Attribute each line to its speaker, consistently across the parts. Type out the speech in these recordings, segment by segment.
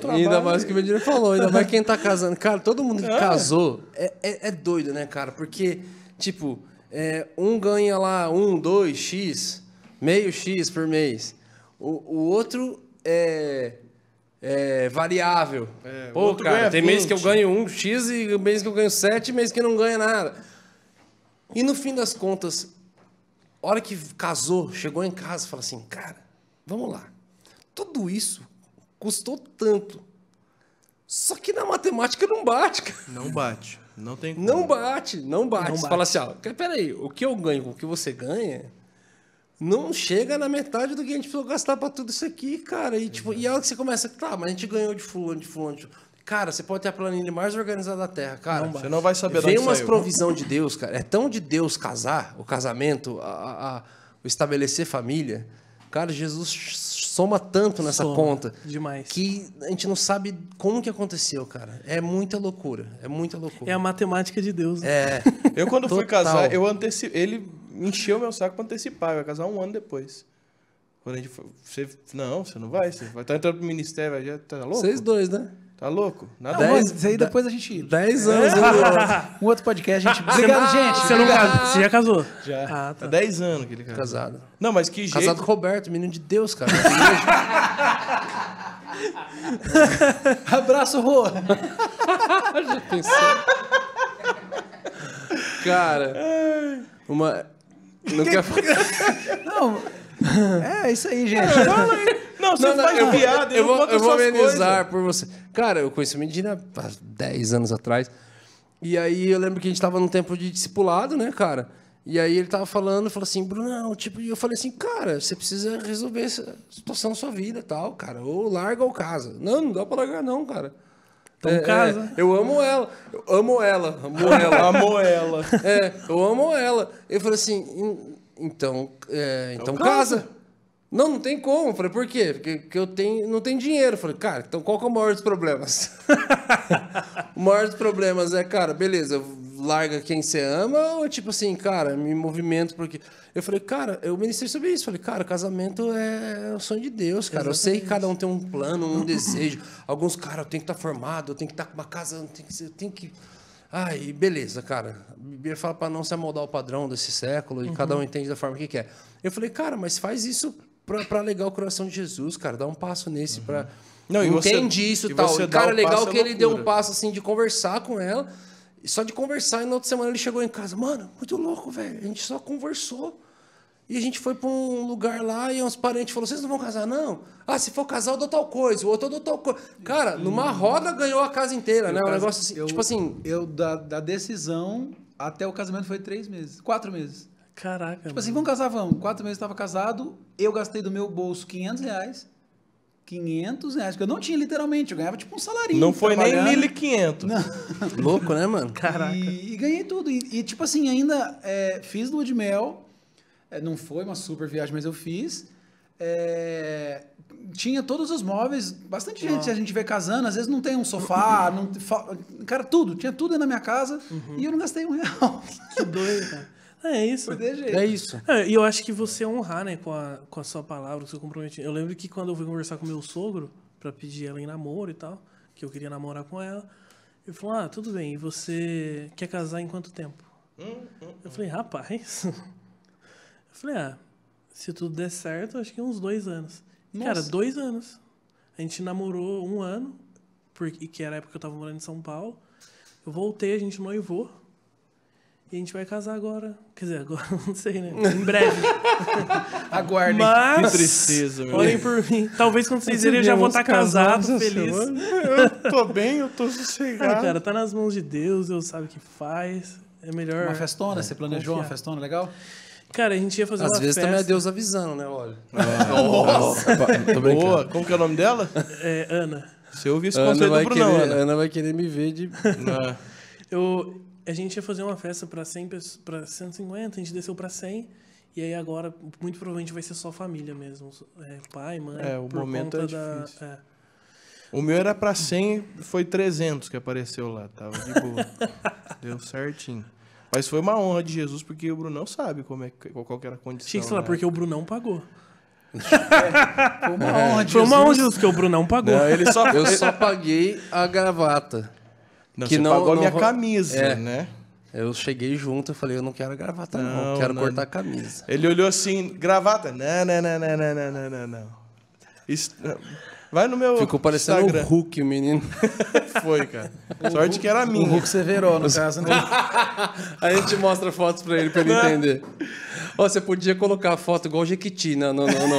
Speaker 1: trabalho.
Speaker 2: Ainda mais o que o Medina falou, ainda mais quem tá casando. Cara, todo mundo que casou é doido, né, cara? Porque, tipo, um ganha lá 2x, meio X por mês. O outro é variável. Pô, cara, tem mês que eu ganho 1x e mês que eu ganho 7, mês que eu não ganho nada. E no fim das contas, a hora que casou, chegou em casa e falou assim, cara, vamos lá. Tudo isso custou tanto. Só que na matemática não bate, cara.
Speaker 1: Não bate. Não tem como.
Speaker 2: Não bate. Você fala assim, ó, peraí, o que eu ganho com o que você ganha não chega na metade do que a gente precisou gastar pra tudo isso aqui, cara. E, tipo, e a hora que você começa, tá, mas a gente ganhou de fulano. Cara, você pode ter a planilha mais organizada da Terra, cara.
Speaker 1: Você não vai saber de
Speaker 2: onde
Speaker 1: onde
Speaker 2: umas
Speaker 1: saiu.
Speaker 2: provisão de Deus, cara. É tão de Deus casar, o casamento, o estabelecer família. Cara, Jesus soma tanto nessa conta.
Speaker 3: Demais.
Speaker 2: Que a gente não sabe como que aconteceu, cara. É muita loucura.
Speaker 3: É a matemática de Deus. Né?
Speaker 1: Eu, quando fui casar, ele encheu meu saco pra antecipar. Eu ia casar 1 ano depois. Quando a gente foi, você não vai. Você vai estar entrando pro ministério, já tá louco?
Speaker 2: Vocês dois, né?
Speaker 1: Tá louco? Nada.
Speaker 4: Não, mas isso aí depois a gente...
Speaker 2: 10 anos.
Speaker 4: Um outro podcast, a gente... Obrigado, gente.
Speaker 3: Você já casou?
Speaker 1: Já.
Speaker 3: Ah, tá.
Speaker 1: Há 10 anos que ele casou.
Speaker 2: Casado.
Speaker 1: Não, mas que jeito...
Speaker 2: Casado com o Roberto, menino de Deus, cara.
Speaker 4: Abraço, Rô.
Speaker 2: Já pensou? Cara, não quer falar.
Speaker 4: Não, é isso aí, gente.
Speaker 1: Não, você faz piada,
Speaker 2: eu vou
Speaker 1: amenizar
Speaker 2: amenizar por você. Cara, eu conheci a Medina há 10 anos atrás. E aí eu lembro que a gente tava num tempo de discipulado, né, cara? E aí ele tava falou assim, Brunão, tipo, e eu falei assim, cara, você precisa resolver essa situação da sua vida e tal, cara. Ou larga ou casa. Não dá pra largar não, cara.
Speaker 3: Então casa.
Speaker 2: Eu amo ela. Eu amo ela. Eu amo ela. Eu falei assim, então casa. Não tem como. Eu falei, por quê? Porque não tenho dinheiro. Eu falei, cara, então qual que é o maior dos problemas? O maior dos problemas é, cara, beleza, larga quem você ama ou tipo assim, cara, me movimento porque... Eu falei, cara, eu ministrei sobre isso. Eu falei, cara, casamento é o sonho de Deus, cara. Exatamente. Eu sei que cada um tem um plano, um desejo. Alguns, cara, eu tenho que estar formado, eu tenho que estar com uma casa, eu tenho que... Ai, beleza, cara. A Bíblia fala para não se amoldar ao padrão desse século e cada um entende da forma que quer. Eu falei, cara, mas faz isso para alegar o coração de Jesus, cara. Dá um passo nesse para...
Speaker 1: Não,
Speaker 2: entende isso e tal. E, cara, legal que ele deu um passo, assim, de conversar com ela. Só de conversar, e na outra semana ele chegou em casa. Mano, muito louco, velho. A gente só conversou. E a gente foi para um lugar lá e uns parentes falaram, vocês não vão casar, não? Ah, se for casar, eu dou tal coisa. O outro eu dou tal coisa. Cara, numa roda ganhou a casa inteira, né? Um negócio assim, tipo assim...
Speaker 4: Da decisão até o casamento foi 3 meses. 4 meses.
Speaker 3: Caraca.
Speaker 4: Tipo assim, vamos casar, vamos. 4 meses eu estava casado, eu gastei do meu bolso R$500. R$500, porque eu não tinha literalmente, eu ganhava tipo um salarinho.
Speaker 1: Não foi nem 1.500.
Speaker 2: Louco, né, mano?
Speaker 3: Caraca.
Speaker 4: E ganhei tudo. E tipo assim, ainda fiz lua de mel. Não foi uma super viagem, mas eu fiz. Tinha todos os móveis. Bastante gente, a gente vê casando, às vezes não tem um sofá. Cara, tudo. Tinha tudo na minha casa e eu não gastei R$1.
Speaker 3: Que doido, cara. É isso.
Speaker 4: Foi de jeito.
Speaker 2: É isso.
Speaker 3: E eu acho que você honrar, né, com a sua palavra, com o seu comprometimento. Eu lembro que quando eu fui conversar com meu sogro, pra pedir ela em namoro e tal, que eu queria namorar com ela, ele falou, tudo bem, e você quer casar em quanto tempo? Eu falei, rapaz... Eu falei, se tudo der certo, acho que uns 2 anos. Nossa. Cara, 2 anos. A gente namorou 1 ano, que era a época que eu tava morando em São Paulo. Eu voltei, a gente noivou. E a gente vai casar agora. Quer dizer, agora não sei, né? Em breve.
Speaker 4: Aguardem.
Speaker 3: Mas,
Speaker 1: que tristeza, meu.
Speaker 3: Olhem por mim. Talvez quando vocês verem eu já vou estar casado, feliz.
Speaker 1: Eu tô bem, eu tô sossegado.
Speaker 3: Cara, tá nas mãos de Deus, Deus sabe o que faz. É melhor...
Speaker 4: Uma festona? Você planejou uma festona legal?
Speaker 3: Cara, a gente ia fazer uma festa.
Speaker 2: Às vezes também é Deus avisando, né? Olha.
Speaker 1: Nossa. Boa. Como que é o nome dela?
Speaker 3: Ana.
Speaker 1: Você ouviu esse conselho do Brunão, Ana?
Speaker 2: Ana vai querer me ver de...
Speaker 3: A gente ia fazer uma festa para 150, a gente desceu para 100. E aí agora, muito provavelmente, vai ser só família mesmo. Pai, mãe.
Speaker 1: O momento é difícil. O meu era para 100, foi 300 que apareceu lá. Tava de boa. Deu certinho. Mas foi uma honra de Jesus, porque o Brunão sabe qual que era a condição.
Speaker 3: Tinha que falar, porque o Brunão pagou.
Speaker 4: Foi uma honra de
Speaker 3: Foi uma
Speaker 4: Jesus.
Speaker 3: honra, porque o Brunão pagou.
Speaker 1: Não, ele só...
Speaker 2: Eu só paguei a gravata.
Speaker 1: Não,
Speaker 2: que
Speaker 1: você
Speaker 2: não-
Speaker 1: pagou a
Speaker 2: não
Speaker 1: minha
Speaker 2: ro-
Speaker 1: camisa,
Speaker 2: É.
Speaker 1: né?
Speaker 2: Eu cheguei junto e falei, eu não quero a gravata, não.
Speaker 1: Não,
Speaker 2: Quero
Speaker 1: não.
Speaker 2: cortar a camisa.
Speaker 1: Ele olhou assim, gravata. Não. Isso, vai no meu
Speaker 2: Ficou parecendo
Speaker 1: Instagram.
Speaker 2: um Hulk, o menino.
Speaker 1: Foi, cara. Sorte que era
Speaker 4: O
Speaker 1: minha.
Speaker 4: Hulk Severo, no caso, né?
Speaker 2: A gente mostra fotos pra ele entender. Ó, você podia colocar a foto igual o Jequiti, não.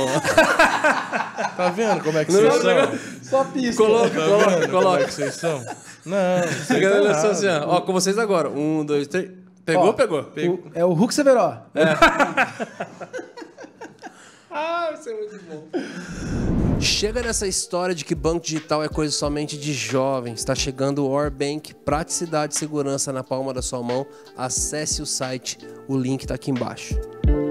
Speaker 1: Tá vendo como é que vocês são?
Speaker 4: Só pisca.
Speaker 2: Coloca,
Speaker 1: Tá vendo como é
Speaker 2: coloca.
Speaker 1: que vocês são? Não, vocês
Speaker 2: Chegando
Speaker 1: tá
Speaker 2: na
Speaker 1: errado.
Speaker 2: assim, ó, com vocês agora. 1, 2, 3. Pegou,
Speaker 4: Ó,
Speaker 2: pegou.
Speaker 4: É o Hulk Severo.
Speaker 2: Ah, isso é muito bom. Chega nessa história de que banco digital é coisa somente de jovens. Está chegando o Orbank, praticidade e segurança na palma da sua mão. Acesse o site, o link está aqui embaixo.